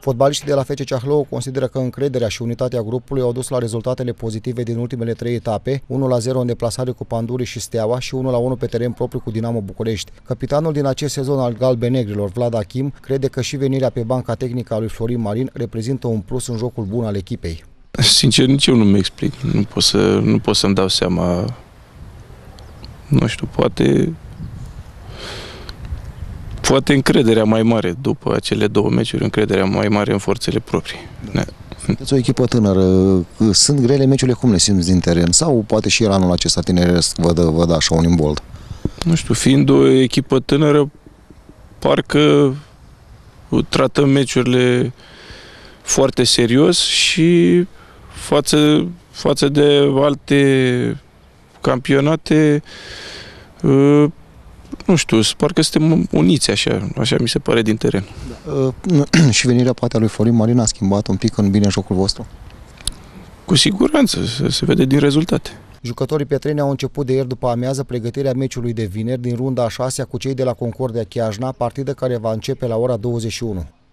Fotbaliștii de la FC Ceahlău consideră că încrederea și unitatea grupului au dus la rezultatele pozitive din ultimele 3 etape, 1-0 în deplasare cu Pandurii și Steaua și 1-1 pe teren propriu cu Dinamo București. Capitanul din acest sezon al galbenegrilor, Vlad Achim, crede că și venirea pe banca tehnică a lui Florin Marin reprezintă un plus în jocul bun al echipei. Sincer, nici eu nu-mi explic. Nu pot să-mi dau seama. Nu știu, poate încrederea mai mare după acele 2 meciuri, încrederea mai mare în forțele proprii. Da. Sunteți o echipă tânără, sunt grele meciurile, cum le simți din teren? Sau poate și anul acesta tineresc vă dă așa un imbold? Nu știu, fiind o echipă tânără, parcă tratăm meciurile foarte serios și față de alte campionate, nu știu, parcă suntem uniți așa mi se pare din teren. Da. Și venirea poate a lui Florin Marin a schimbat un pic în bine jocul vostru? Cu siguranță, se vede din rezultate. Jucătorii pietreni au început de ieri după amiază pregătirea meciului de vineri din runda a 6-a cu cei de la Concordia Chiajna, partidă care va începe la ora 21.